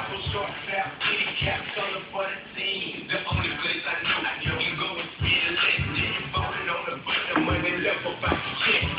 couple short fat kitty cats on the for the team. The only place I know you go is real estate. Falling on the money level by shit.